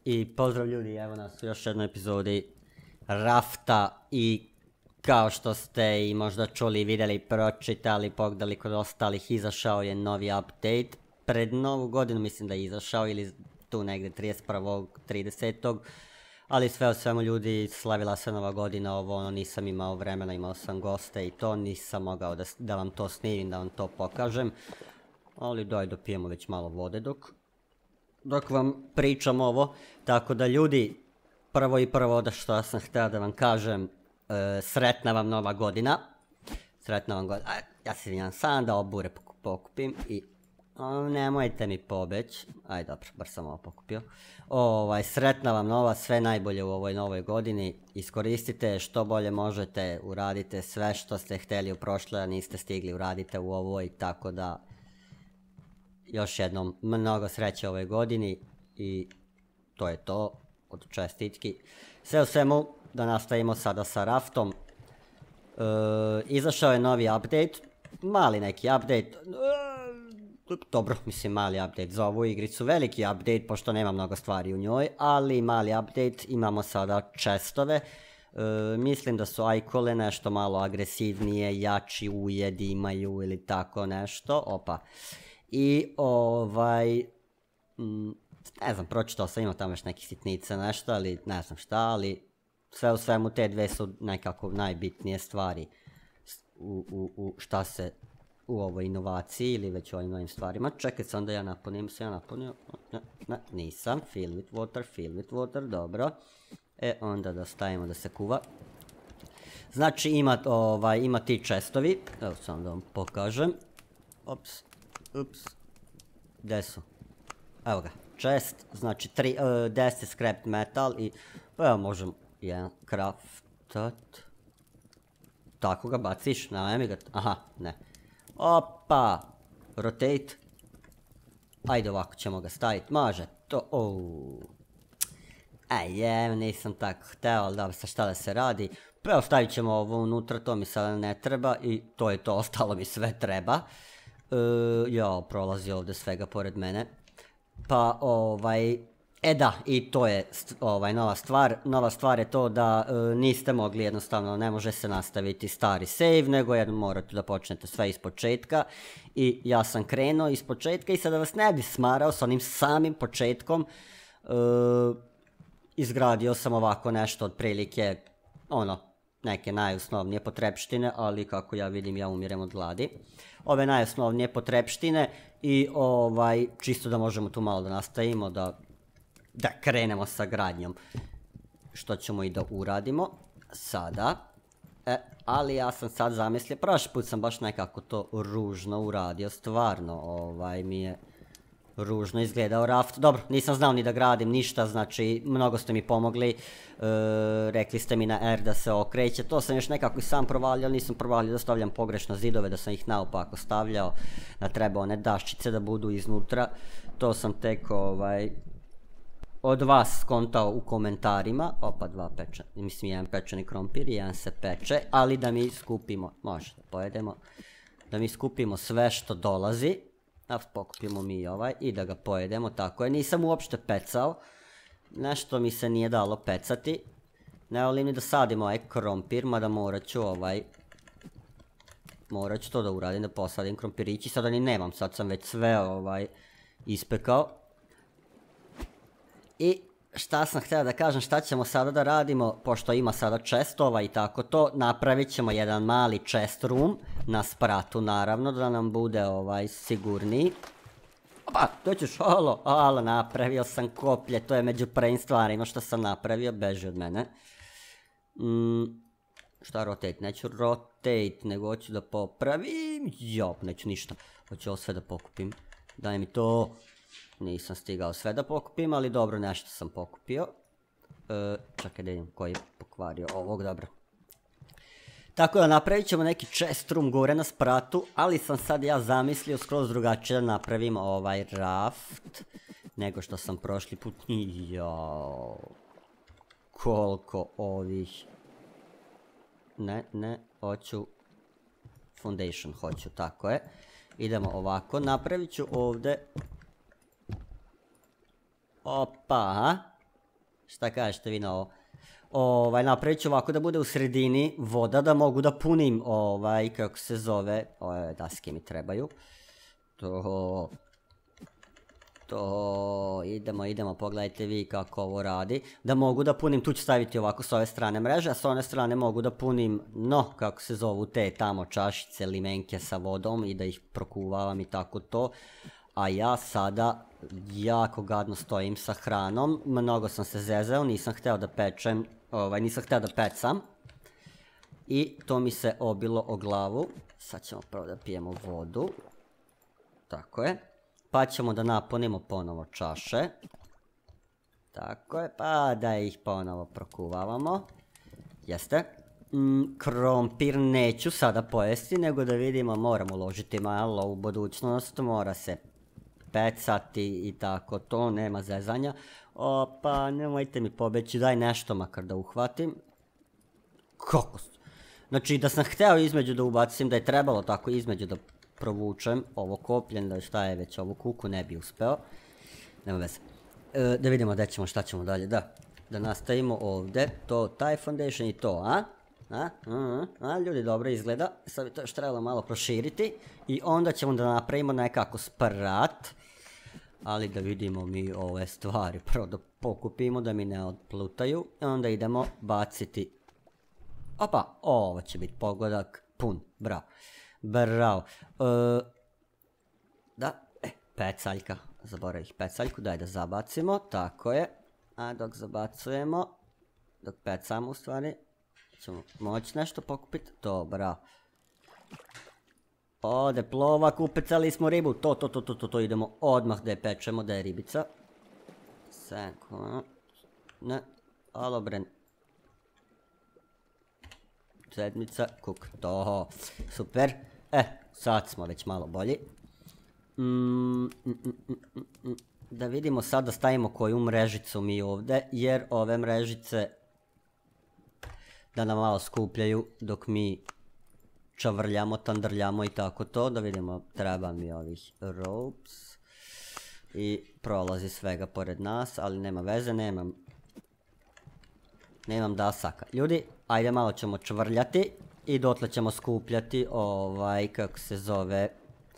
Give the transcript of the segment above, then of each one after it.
I pozdrav ljudi, evo nas u još jednoj epizodi Rafta i kao što ste i možda čuli, vidjeli, pročitali, pogledali kod ostalih, izašao je novi update. Pred novu godinu mislim da je izašao ili tu negdje 31. 30. Ali sve o svemu ljudi, slavila se nova godina, nisam imao vremena, imao sam goste i to, nisam mogao da vam to snimim, da vam to pokažem. Ali daj dopijemo već malo vode dok vam pričam ovo. Tako da ljudi, prvo da što sam htio da vam kažem, sretna vam nova godina. Sretna vam godina. Ja se izvinjam sam da obure pokupim i nemojte mi pobeć. Aj dobro, bar sam ovo pokupio. Sretna vam nova, sve najbolje u ovoj novoj godini. Iskoristite što bolje možete, uradite sve što ste htjeli u prošloj, a niste stigli, uradite u ovoj, tako da još jednom mnogo sreće u ovoj godini i to je to od čestitki. Sve u svemu da nastavimo sada sa Raftom. Izašao je novi update, mali neki update, dobro, mislim mali update za ovu igricu, veliki update pošto nema mnogo stvari u njoj, ali mali update, imamo sada chestove. Mislim da su ajkole nešto malo agresivnije, jači ujedi imaju ili tako nešto, opa. I ne znam, pročitao sam, ima tamo još nekih sitnica nešto, ali ne znam šta, ali sve u svemu te dve su nekako najbitnije stvari šta se u ovoj inovaciji ili već u ovim novim stvarima. Čekaj sam da ja napunim, se ja napunio, ne, nisam, fill with water, dobro. Onda da stavimo da se kuva. Znači ima ti chestovi, evo sam da vam pokažem, ups, gdje su? Evo ga, chest, znači 10 scrap metal i evo možemo jedan craftat. Tako ga baciš, mi ga, aha, ne. Opa, rotate. Ajde ovako ćemo ga staviti, može, to, nisam tako hteo, ali da šta da se radi. Evo stavit ćemo ovo unutra, to mi sada ne treba i to je to, ostalo mi sve treba. Prolazi ovdje svega pored mene. Pa da, i to je nova stvar. Nova stvar je to da niste mogli jednostavno, ne može se nastaviti stari save, nego morate da počnete sve iz početka. I ja sam krenuo iz početka i sada vas ne bi smarao s onim samim početkom. Izgradio sam ovako nešto otprilike, neke najosnovnije potrepštine, ali kako ja vidim ja umirem od gladi. Ove najosnovnije potrepštine i čisto da možemo tu malo da nastavimo, da krenemo sa gradnjom. Što ćemo i da uradimo sada. Ali ja sam sad zamislio, prošli put sam baš nekako to ružno uradio, stvarno mi je ružno izgledao Raft. Dobro, nisam znao ni da gradim ništa, znači mnogo ste mi pomogli, rekli ste mi na R da se okreće, to sam još nekako i sam provalio, nisam provalio da stavljam pogrešno zidove, da sam ih naopako stavljao, da treba one daščice da budu iznutra, to sam tek od vas skontao u komentarima, opa jedan pečeni krompir, jedan se peče, ali da mi skupimo, može da pojedemo, da mi skupimo sve što dolazi. Pokupimo mi i da ga pojedemo, tako je, nisam uopšte pecao, nešto mi se nije dalo pecati, ne volim ni da sadim ovaj krompir, mada morat ću to da uradim, da posadim krompirići, sada ni nemam, sad sam već sve ispekao. I šta sam htio da kažem, šta ćemo sada da radimo, pošto ima sada chestova i tako to, napravit ćemo jedan mali chest room na spratu naravno, da nam bude sigurniji. Opa, to ćeš, alo, napravio sam koplje, to je među prvim stvarima što sam napravio, beži od mene. Šta rotate, neću rotate, nego hoću da popravim, neću ništa, hoću ovo sve da pokupim, daj mi to. Nisam stigao sve da pokupim, ali dobro, nešto sam pokupio. Čekaj da vidim koji je pokvario ovog, dobro. Tako da napravit ćemo neki chest room gore na spratu, ali sam sad ja zamislio skroz drugačije da napravim ovaj raft, nego što sam prošli put. Koliko ovih... Ne, hoću... Foundation hoću, tako je. Idemo ovako, napravit ću ovdje... Opa, Šta kažete vi na ovo? Napravit ću ovako da bude u sredini voda, da mogu da punim kako se zove, ove daske mi trebaju. Idemo, pogledajte vi kako ovo radi. Da mogu da punim, tu ću staviti ovako s ove strane mreže, a s one strane mogu da punim, kako se zovu te tamo čašice, limenke sa vodom i da ih prokuvavam i tako to. A ja sada jako gadno stojim sa hranom, mnogo sam se zezao, nisam hteo da pečem, nisam hteo da pecam. I to mi se obilo o glavu, sad ćemo prvo da pijemo vodu, tako je. Pa ćemo da napunimo ponovo čaše. Tako je, pa da ih ponovo prokuvavamo. Jeste. Krompir neću sada pojesti, nego da vidimo, moramo uložiti malo u budućnost, mora se pecati i tako to, nema zezanja. Pa nemojte mi pobeći, daj nešto makar da uhvatim. Kako? Znači da sam hteo između da ubacim, da je trebalo tako između da provučem ovo kopljen, da šta je već ovu kuku, ne bi uspeo. Nema veze. Da vidimo gdje ćemo, šta ćemo dalje, da nastavimo ovdje, taj foundation i to, ljudi dobro izgleda, sad bi to još trebalo malo proširiti i onda ćemo da napravimo nekako sprat, ali da vidimo mi ove stvari, prvo da pokupimo da mi ne odplutaju i onda idemo baciti, opa, ovo će biti pogodak pun, bravo. Pecaljka, zaboravih pecaljku, daj da zabacimo, tako je, a dok zabacujemo, dok pecamo u stvari, ćemo moći nešto pokupiti, dobro. Ode plova, kupecali smo ribu, to, idemo odmah da je pečemo, da je ribica. Ne, alobren. Sedmica, kuk, to, super. Sad smo već malo bolji. Da vidimo sad da stavimo koju mrežicu mi ovdje, jer ove mrežice da nam malo skupljaju dok mi čavrljamo, tandrljamo i tako to. Da vidimo, treba mi ovih ropes i prolazi svega pored nas, ali nema veze, nemam dasaka. Ljudi, ajde malo ćemo čvrljati i dotle ćemo skupljati kako se zove,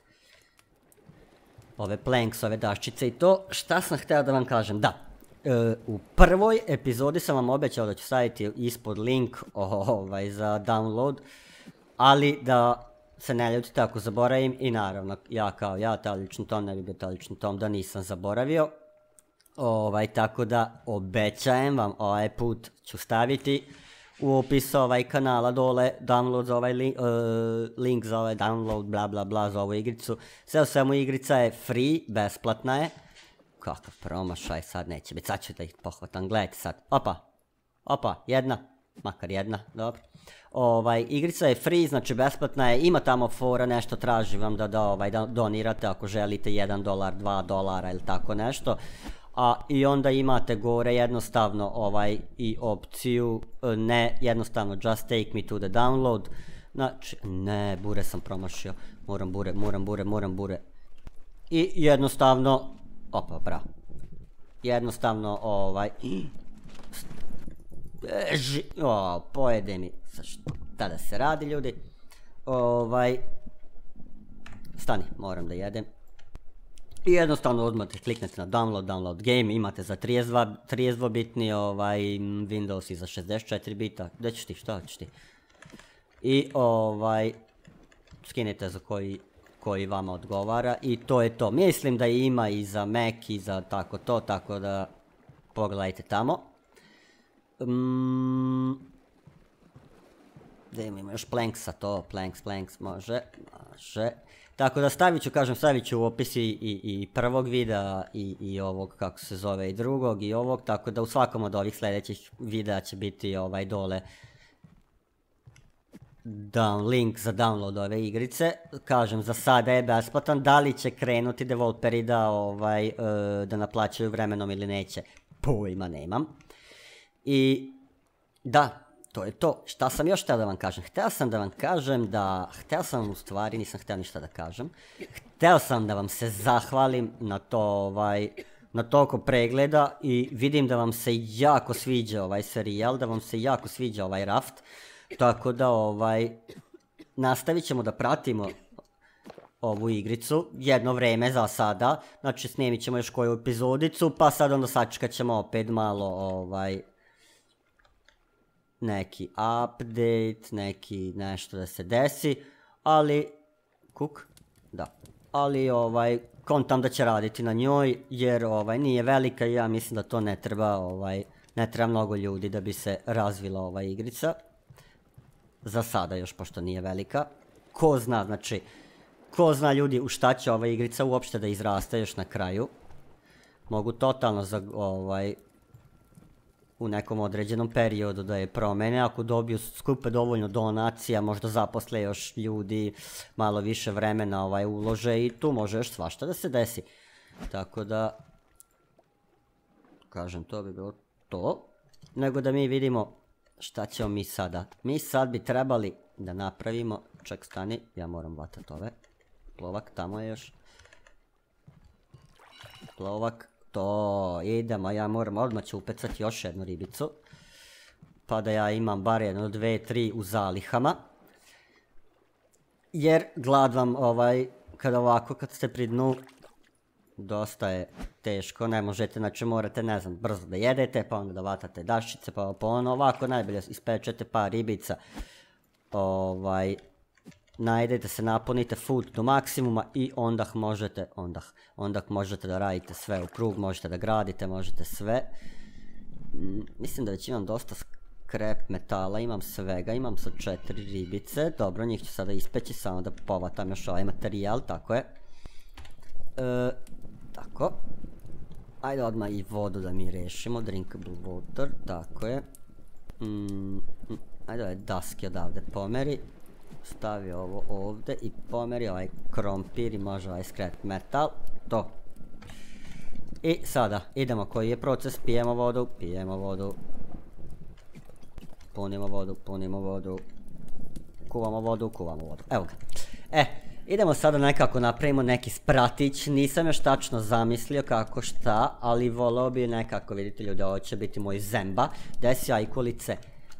ove planks, ove daščice i to. Šta sam htio da vam kažem, da, u prvoj epizodi sam vam obećao da ću staviti ispod link za download, ali da se ne ljutite ako zaboravim i naravno ja kao ja, talični tom, ne bi bio talični tom da nisam zaboravio. Tako da obećajem vam, ovaj put ću staviti u opisu kanala dole download za link za ovaj download, bla bla bla, za ovu igricu. Sve u svemu igrica je free, besplatna je. Kakav promašaj, sad neće biti, sad ću da ih pohvatam, gledajte sad, opa, jedna, makar jedna, dobro. Igrica je free, znači besplatna je, ima tamo fora, nešto traži vam da donirate ako želite $1, $2 ili tako nešto. I onda imate gore jednostavno i opciju, ne jednostavno just take me to the download, znači, ne, bure sam promašio, moram bure, i jednostavno, opa, bravo, jednostavno, pojede mi, šta da se radi ljudi, stani, moram da jedem. I jednostavno odmah kliknete na download game, imate za 32 bitni Windows i za 64 bita, gdje ćeš ti, šta ćeš ti? I skinite za koji vama odgovara i to je to. Mislim da ima i za Mac i za tako to, tako da pogledajte tamo. Da imamo još planksa, to, planks, može. Tako da stavit ću u opis i prvog videa i ovog, kako se zove, i drugog i ovog, tako da u svakom od ovih sljedećih videa će biti dole link za download ove igrice. Kažem, za sada je besplatan, da li će krenuti developeri da naplaćaju vremenom ili neće, pojma nemam. I da, to je to. Šta sam još htio da vam kažem? Htio sam u stvari, nisam htio ništa da kažem. Htio sam da vam se zahvalim na to na toliko pregleda i vidim da vam se jako sviđa ovaj serijal, da vam se jako sviđa ovaj Raft. Tako da nastavit ćemo da pratimo ovu igricu jedno vreme za sada. Znači snimit ćemo još koju epizodicu, pa sad onda sačekat ćemo opet malo neki update, neki nešto da se desi, ali kontam da će raditi na njoj jer nije velika i ja mislim da to ne treba mnogo ljudi da bi se razvila ova igrica. Za sada još pošto nije velika. Ko zna ljudi u šta će ova igrica uopšte da izraste još na kraju. Mogu totalno u nekom određenom periodu da je promene, ako dobiju skupe dovoljno donacija, možda zaposle još ljudi, malo više vremena ulože i tu može još svašta da se desi. Tako da, kažem, to bi bilo to. Nego da mi vidimo šta ćemo mi sada. Mi sad bi trebali da napravimo, ček stani, ja moram vatati ove. Plovak, tamo je još. Plovak. To, idemo, ja moram, odmah ću upecati još jednu ribicu. Pa da ja imam bar 1, 2, 3 u zalihama. Jer glad vam kad ste pri dnu, dosta je teško, ne možete, znači morate, ne znam, brzo da jedete, pa onda da vatate daščice, pa ovako najbolje ispečete par ribica. Najedete se, napunite food do maksimuma i onda možete da radite sve u krug, možete da gradite, možete sve. Mislim da već imam dosta skrep metala, imam svega, imam sad 4 ribice, dobro, njih ću sada ispeći, samo da povatam još ovaj materijal, tako je. Tako. Ajde odmah i vodu da mi rešimo, drinkable water, tako je. Ajde ovaj daski odavde pomeri. Stavi ovo ovdje i pomeri ovaj krompir i može ovaj scrap metal. To. I sada idemo, koji je proces, pijemo vodu, punimo vodu, kuvamo vodu. Evo ga. Idemo sada nekako napravimo neki spratić, nisam još tačno zamislio kako šta, ali volao bi nekako, vidite ljudi, ovo će biti moj zemba, gdje si ajkulice,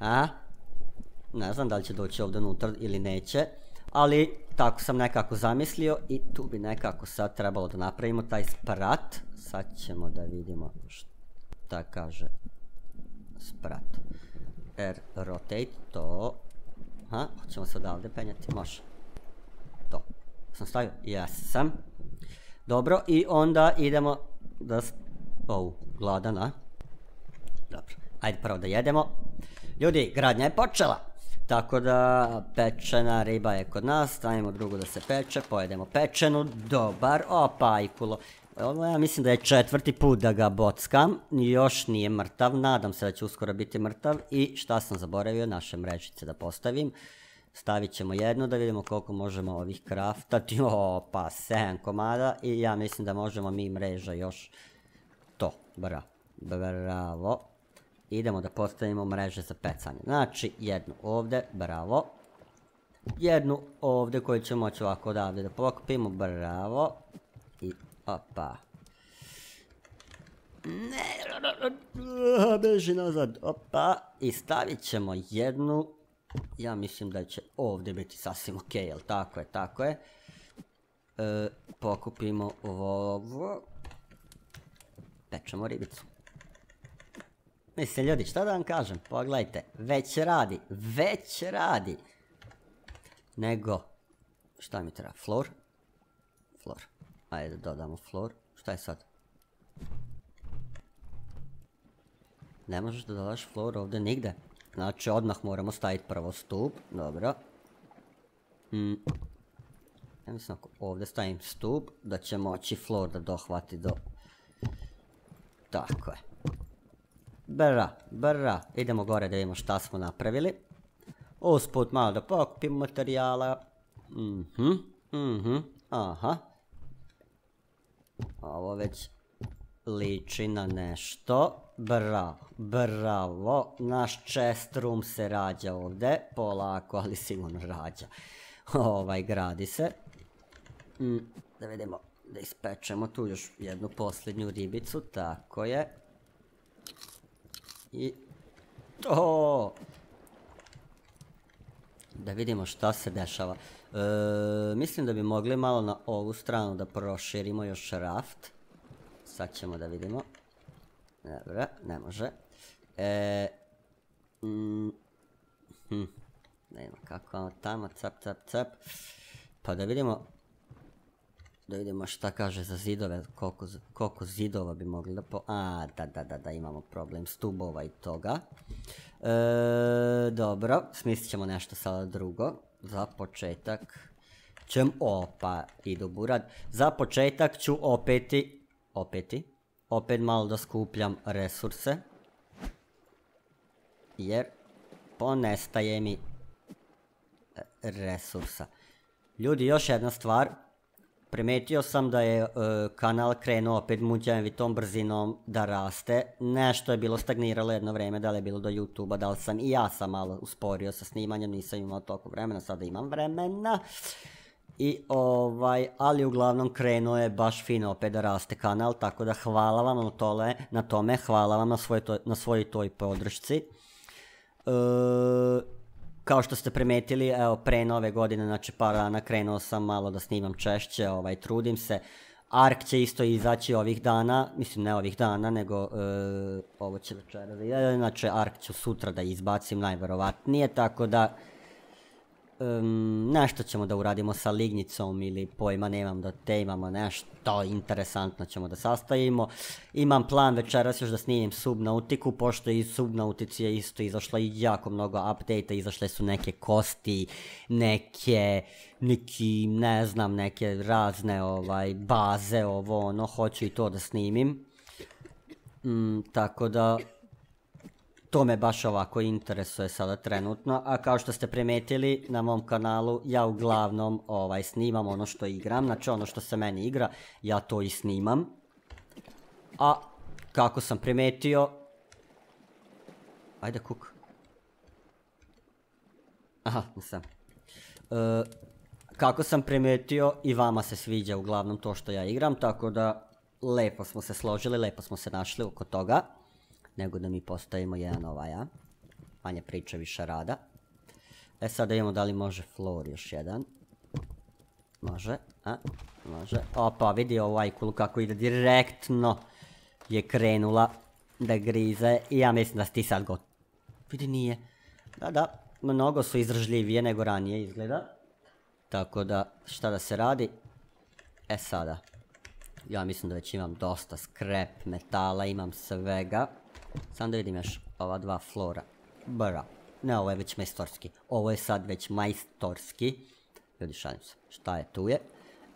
ne znam da li će doći ovdje unutra ili neće, ali tako sam nekako zamislio i tu bi nekako sad trebalo da napravimo taj sprat. Sad ćemo da vidimo šta kaže sprat. Rotate, to. Hoćemo sad ovdje penjati, može. To. Sam stavio? Jesam. Dobro, i onda idemo da... gladan, Dobro, ajde prvo da jedemo. Ljudi, gradnja je počela. Tako da, pečena riba je kod nas, stavimo drugu da se peče, pojedemo pečenu, dobar, opa, ajkulo. Ovo ja mislim da je 4. put da ga bockam, još nije mrtav, nadam se da će uskoro biti mrtav. I šta sam zaboravio, naše mrežice da postavim. Stavit ćemo jednu da vidimo koliko možemo ovih kraftati, opa, 7 komada i ja mislim da možemo mi mreža još to, bravo. Idemo da postavimo mreže za pecanje. Znači, jednu ovdje, bravo. Jednu ovdje koju ćemo moći ovako odavde da pokupimo, bravo. I opa. Ne, beži nazad, opa. I stavit ćemo jednu. Ja mislim da će ovdje biti sasvim ok, jel tako je. Pokupimo ovo. Pečemo ribicu. Mislim ljudi, šta da vam kažem, pogledajte, već radi. Nego, šta mi treba, floor? Ajde da dodamo floor, šta je sad? Ne možeš da dodaš floor ovdje nigde. Znači odmah moramo staviti prvo stup, dobro. Ja mislim ako ovdje stavim stup, da će moći floor da dohvati do... Tako je. Bra, idemo gore da vidimo šta smo napravili. Usput malo da pokupimo materijala. Aha. Ovo već liči na nešto. Bravo, naš chest room se rađa ovdje. Polako, ali sigurno rađa. Gradi se. Da vidimo Da ispečemo tu još jednu posljednju ribicu, tako je. I to! Da vidimo šta se dešava. Mislim da bi mogli malo na ovu stranu da proširimo još raft. Sad ćemo da vidimo. Dobro, ne može. Ne znam kako ono tamo, cap. Pa da vidimo. Da vidimo šta kaže za zidove, koliko zidova bi mogli da da, imamo problem stubova i toga. Dobro, smislit ćemo nešto sada drugo. Za početak idu burad. Za početak ću opet malo da skupljam resurse. Jer ponestaje mi resursa. Ljudi, još jedna stvar. Primetio sam da je kanal krenuo opet muđavitom brzinom da raste. Nešto je bilo stagniralo jedno vreme, da li je bilo do YouTube-a, da li sam i ja sam malo usporio sa snimanjem, nisam imao toliko vremena, sada imam vremena. Ali uglavnom krenuo je baš fino opet da raste kanal, tako da hvala vam na tome, hvala vam na svojoj toj podršci. Kao što ste primetili, evo pre nove godine, znači par dana krenuo sam malo da snimam češće, trudim se. Ark će isto izaći ovih dana, mislim ne ovih dana, nego ovo će večeras, znači Ark ću sutra da izbacim najverovatnije, tako da nešto ćemo da uradimo sa lignjicom ili pojma nemam da imamo nešto interesantno ćemo da sastavimo. Imam plan večeras još da snimim Subnautiku, pošto iz Subnautici je isto izašla i jako mnogo update-a, izašle su neke kosti, neke razne baze, hoću i to da snimim. Tako da to me baš ovako interesuje sada trenutno, a kao što ste primetili na mom kanalu, ja uglavnom snimam ono što igram, znači ono što se meni igra, ja to i snimam. A kako sam primetio... Ajde kuk. Aha, nisam. Kako sam primetio i vama se sviđa uglavnom to što ja igram, tako da lepo smo se složili, lepo smo se našli oko toga. Nego da mi postavimo jedan manje priče, više rada. Sad da vidimo da li može floor još jedan. Može, može. Opa, vidi ovaj kulu kako ide direktno je krenula da grize i ja mislim da si ti sad gotov. Vidi nije. Da, mnogo su izdržljivije nego ranije izgleda. Tako da, šta da se radi? Sada. Ja mislim da već imam dosta scrap metala, imam svega. Sam da vidim još ova dva flora. Bra. Ne, ovo je već majstorski. Ovo je sad već majstorski. Ljudi, šalim se. Šta je tu je?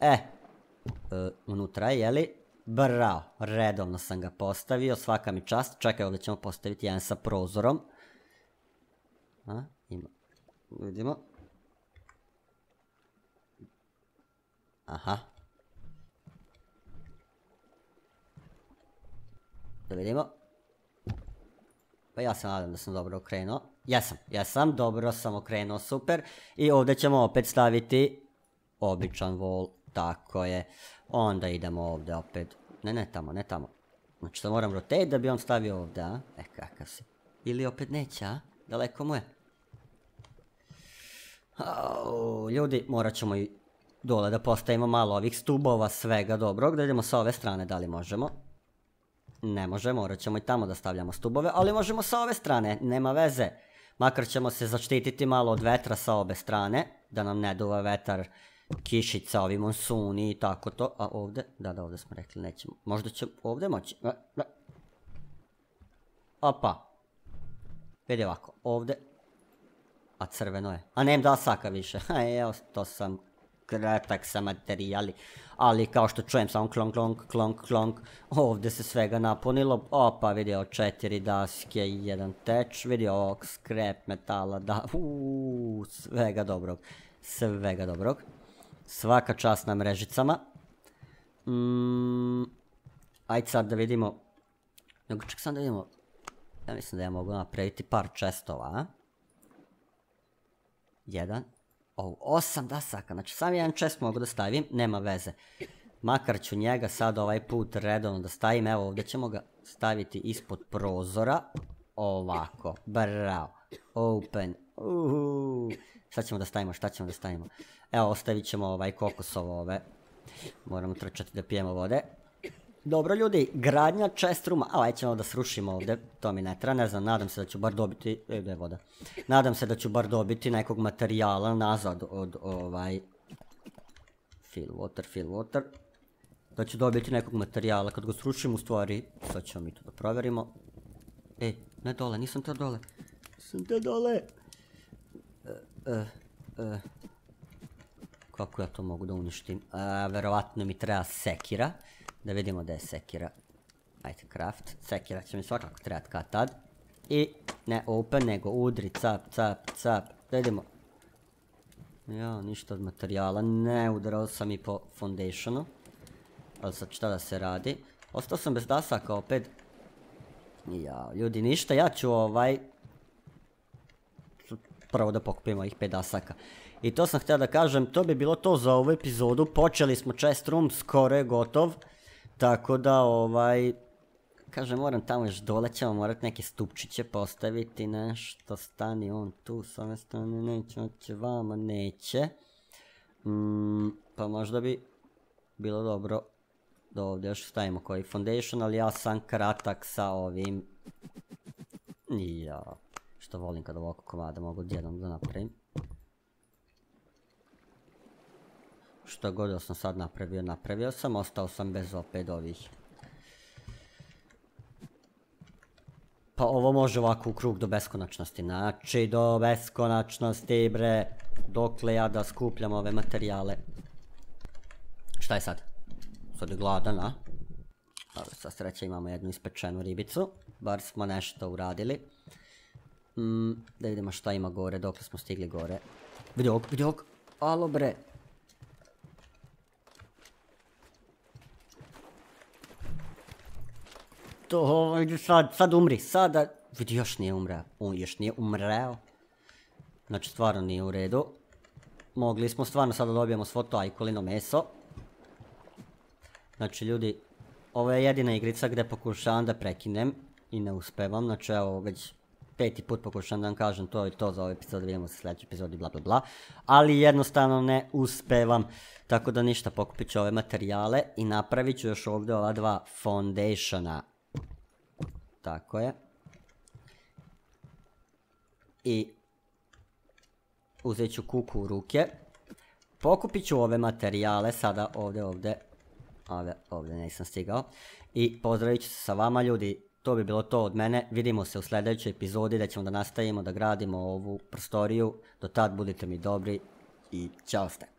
Unutra je, jeli? Bravo. Redovno sam ga postavio. Svaka mi čast. Čekaj, ovdje ćemo postaviti jedan sa prozorom. Ima. Vidimo. Aha. Da vidimo. Pa ja se nadam da sam dobro okrenuo. Jesam, dobro sam okrenuo, super. I ovdje ćemo opet staviti običan wall, tako je. Onda idemo ovdje opet. Ne tamo. Znači to moram rotate da bi on stavio ovdje, a? Kakav si. Ili opet neće, a? Daleko mu je. Ljudi, morat ćemo i dole da postavimo malo ovih stubova, svega dobrog. Da idemo sa ove strane, da li možemo? Ne može, morat ćemo i tamo da stavljamo stubove, ali možemo sa ove strane, nema veze. Makar ćemo se zaštititi malo od vetra sa obe strane, da nam ne duva vetar, kišica, ovi monsuni i tako to. A ovdje? Da, ovdje smo rekli nećemo. Možda će ovdje moći. Opa. Vidi ovako, ovdje. A crveno je. A nemam da saka više. Evo, to sam kratak sa materijali. Ali kao što čujem samo klonk. Ovdje se svega napunilo. Opa, vidio 4 daske i 1 teč. Vidio ovog scrap metala. Da, svega dobrog. Svaka čast na mrežicama. Ajde sad da vidimo. Ček sam da vidimo. Ja mislim da ja mogu napraviti par chestova, a? 1. 8 dasaka, znači sam jedan chest mogu da stavim, nema veze. Makar ću njega sad ovaj put redovno da stavim. Evo ovdje ćemo ga staviti ispod prozora. Ovako, bravo. Open. Šta ćemo da stavimo, šta ćemo da stavimo? Evo, ostavit ćemo ovaj kokosovo ove. Moramo trčati da pijemo vode. Dobro ljudi, gradnja chestruma. A, ćemo da srušimo ovdje, to mi ne treba, ne znam, nadam se da ću bar dobiti, gdje je voda? Nadam se da ću bar dobiti nekog materijala nazad od ovaj... Fill water. Da ću dobiti nekog materijala, kad ga srušim u stvari, sad ćemo mi to da provjerimo. Ne dole, nisam te dole. Kako ja to mogu da uništim? Verovatno mi treba sekira. Da vidimo da je sekira. Ajde, craft. Sekira će mi svakako trebati kad tad. I ne open, nego udri, cap. Da vidimo. Ja, ništa od materijala. Ne, udarao sam i po foundationu. Ali sad šta da se radi? Ostao sam bez dasaka opet. Ja, ljudi, ništa, ja ću prvo da pokupim ovih 5 dasaka. I to sam htio da kažem, to bi bilo to za ovu epizodu. Počeli smo chest room, skoro je gotov. Tako da, kažem, moram tamo još dole, ćemo morati neke stupčiće postaviti, nešto, stani on tu, s ove strane neće, hoće vama, neće. Pa možda bi bilo dobro da ovdje još stavimo koji foundation, ali ja sam kratak sa ovim. Ja, što volim kad ovako komada mogu odjednom da napravim. Što god da sam sad napravio sam, ostao sam bez opet ovih. Pa ovo može ovako u krug do beskonačnosti, znači do beskonačnosti bre, dokle ja da skupljam ove materijale. Šta je sad? Sad je gladan, a? Dobro, sa sreće imamo jednu ispečenu ribicu, bar smo nešto uradili. Da vidimo šta ima gore, dokle smo stigli gore. Vidi ovog, alo bre. To, sad umri, sada, vidi još nije umreo, znači stvarno nije u redu. Mogli smo stvarno sada dobijemo svo to ajkolino meso. Znači ljudi, ovo je jedina igrica gdje pokušavam da prekinem i ne uspevam, znači evo već 5. put pokušavam da vam kažem to je to za ovaj epizod, vidimo se u sljedećoj epizodi bla bla bla. Ali jednostavno ne uspevam, tako da ništa, pokupit ću ove materijale i napravit ću još ovdje ova 2 foundationa. Tako je. I uzet ću kuku u ruke. Pokupit ću ove materijale sada ovdje nisam stigao. I pozdravit ću se sa vama ljudi. To bi bilo to od mene. Vidimo se u sljedećoj epizodi da ćemo da nastavimo da gradimo ovu prostoriju. Do tad budite mi dobri i ćao ste.